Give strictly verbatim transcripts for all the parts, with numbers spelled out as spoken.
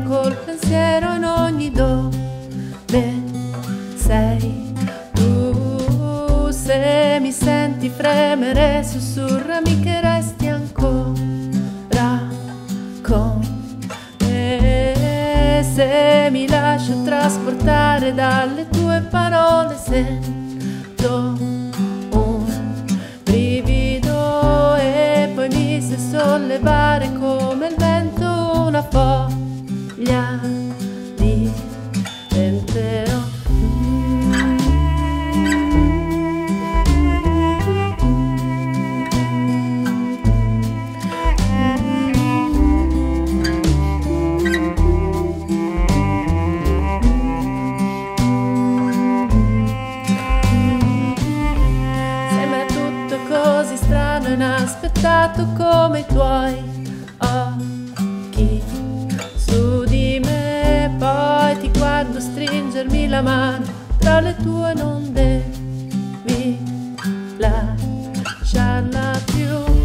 col pensiero in ogni dove sei tu. Se mi senti fremere, sussurrami che resti ancora con me. Se mi lascio trasportare dalle tue parole, sento un brivido e poi mi sai sollevare come il vento una foglia di penterò. Così strano e inaspettato come i tuoi occhi su di me. Poi ti guardo stringermi la mano tra le tue, non devi lasciarla più.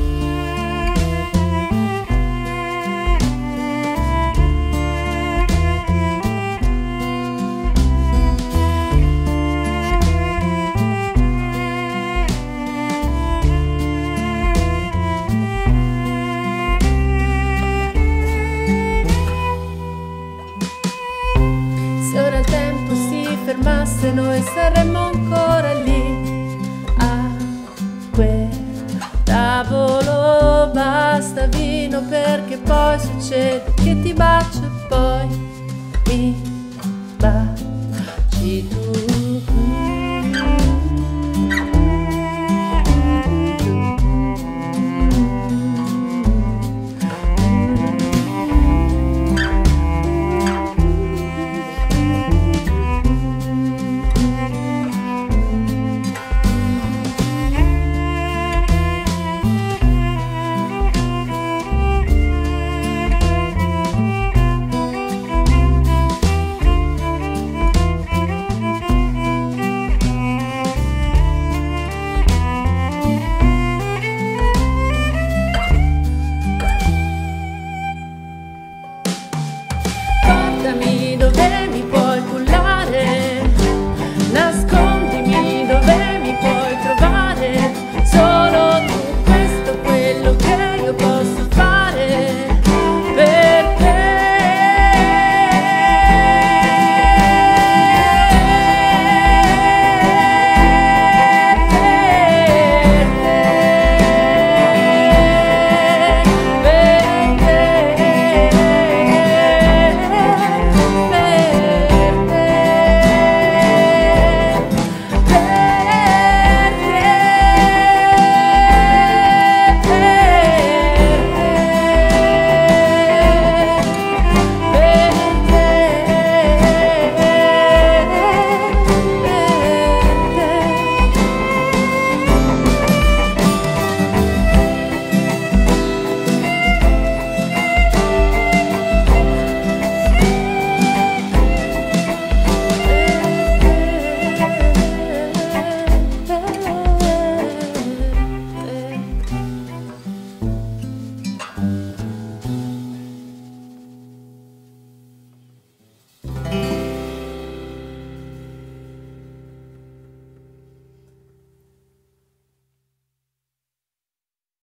Se ora il tempo si fermasse, noi saremmo ancora lì a quel tavolo. Basta vino perché poi succede che ti bacio e poi